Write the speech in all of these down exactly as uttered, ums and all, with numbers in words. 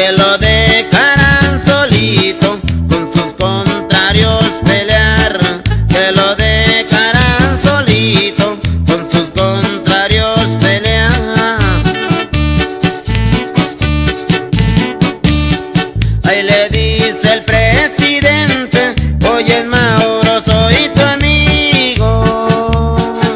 que lo dejarán solito, con sus contrarios pelear, que lo dejarán solito, con sus contrarios pelear. Ahí le dice el presidente: oye, Mauro, soy tu amigo,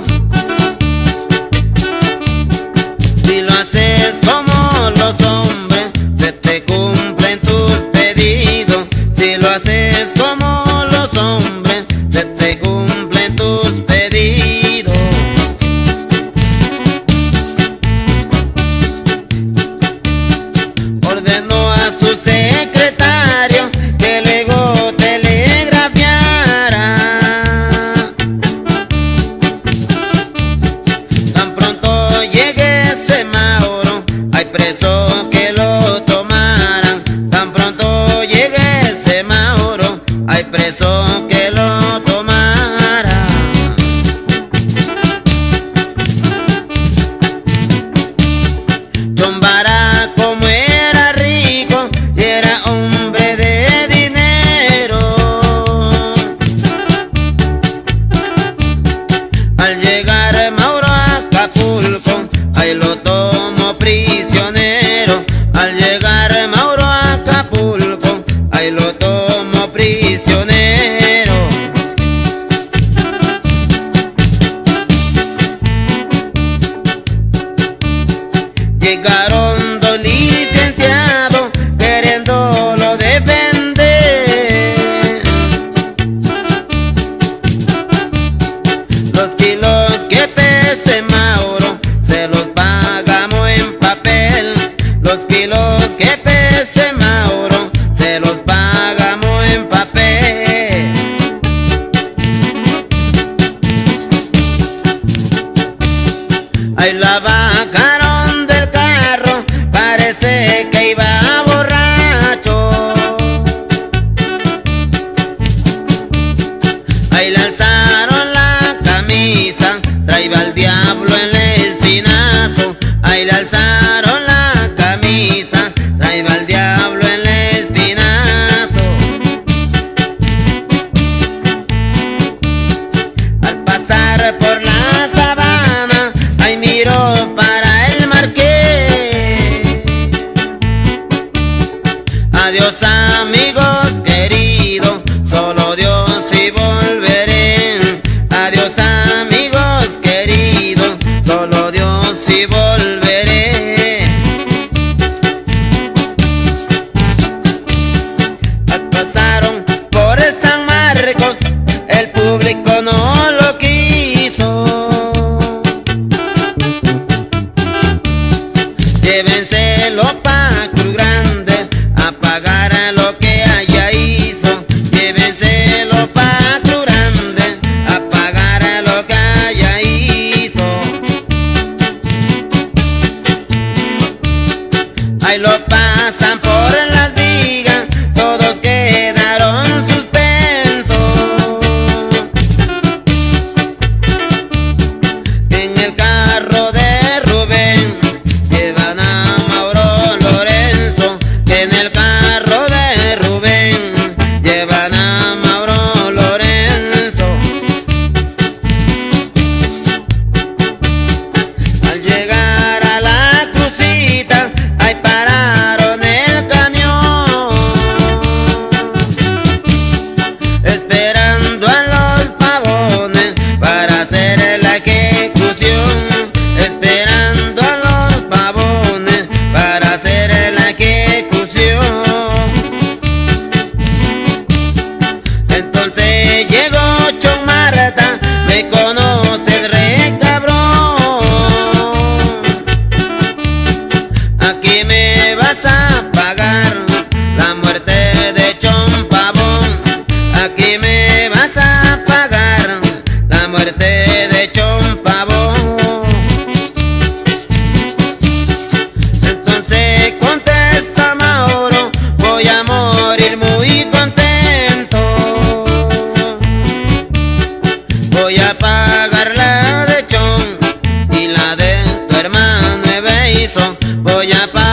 si lo haces como los hombres, se te cumplen tus pedidos. Si lo haces como los hombres, se te cumplen tus pedidos. Ordenó a su secretario que luego telegrafiara. Tan pronto llegue ese Mauro, hay preso que lo tomaran. Tan pronto llegue ese Mauro, hay preso que lo tomara. Chombara, como era rico y era hombre de dinero, al llegar Mauro a Acapulco, ahí lo tomó prisionero. Al llegar Mauro a Acapulco, ahí lo tomó prisionero. Llegaron dos licenciados queriéndolo defender. Los kilos que pese Mauro se los pagamos en papel. Los kilos que pese Mauro se los pagamos en papel. Ahí la bajaron del carro, parece que iba borracho. Ahí le alzaron la camisa, traía al diablo en el espinazo. Ahí le alzaron la camisa, traía al diablo en el espinazo. Al pasar por la sabana, ahí miró para el Marqués. Adiós, amigos queridos, solo Dios y volveré. Adiós, amigos queridos, solo Dios y volveré. Pasaron por San Marcos, el público no lo quiso. Llévenselo pa' Cruz Grande a pagar lo que haya hizo. Llévenselo pa' Cruz Grande a pagar lo que haya hizo. Ahí lo pasan por las vigas, todos quedaron suspensos. En el carro de Rubén llevan a Mauro Lorenzo. En el carro de Rubén llevan a Mauro Lorenzo. Al llegar a la crucita, ahí pararon el camión, esperando a los pavones para hacer la ejecución. Esperando a los pavones para hacer la ejecución. Entonces llegó Chon Marta: me conoces, re cabrón, aquí me vas a pagar la muerte de Chon Pavón. Aquí me vas a pagar la muerte de Chon Pavón. Entonces contesta Mauro: voy a morir muy contento, voy a pagar la de Chon y la de tu hermano Eveizo. Voy a pagar